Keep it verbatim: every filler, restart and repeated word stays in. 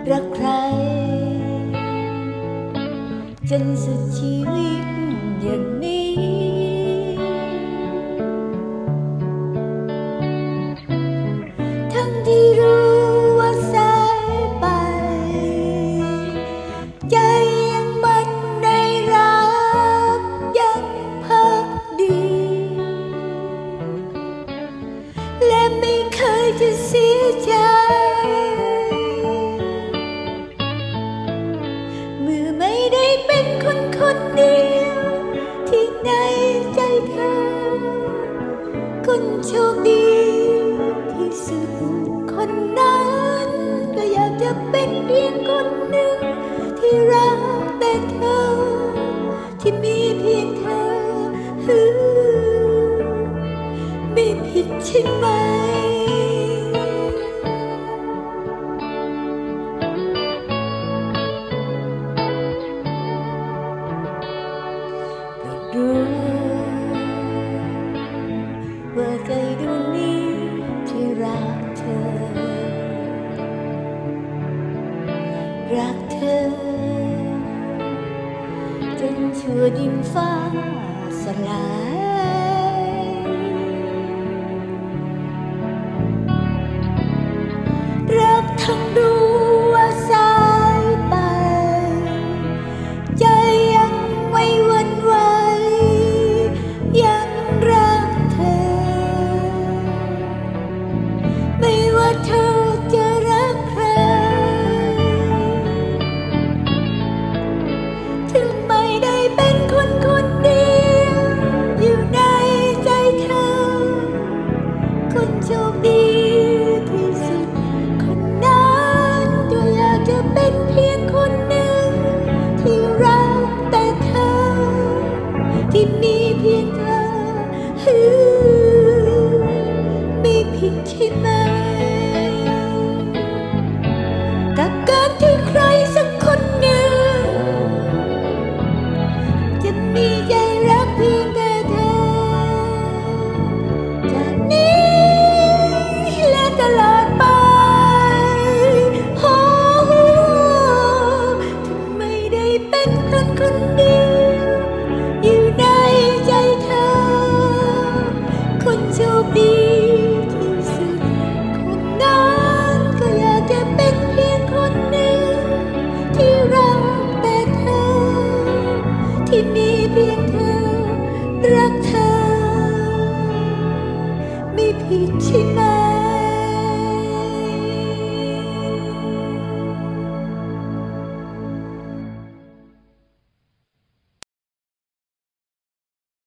รักใครจนสุดชีวิตอย่างนี้ทั้งที่รู้ว่าสายไปใจยังมันในรักยังพักดีและไม่เคยจะเสียใจเมื่อไม่ได้เป็นคนคนเดียวที่ในใจเธอคนโชคดีที่สุดคนนั้นก็อยากจะเป็นเพียงคนหนึ่งที่รักแต่เธอที่มีเพียงเธอไม่ผิดใช่ไหมรู้ว่าใจดวงนี้ที่รักเธอรักเธอจนชั่วดินฟ้าสลายรักทั้งดูว่าสายไปใจยังไม่หวั่นไหวยังรักเธอไม่ว่าเธอจะรักใครถึงไม่ได้เป็นคนคนเดียวอยู่ในใจเธอคนโชคดีที่สุดคนนั้นก็อยากจะเป็นเพียงคนหนึ่งที่รักแต่เธอที่มีเพียงเธอไม่ผิดใช่ไหม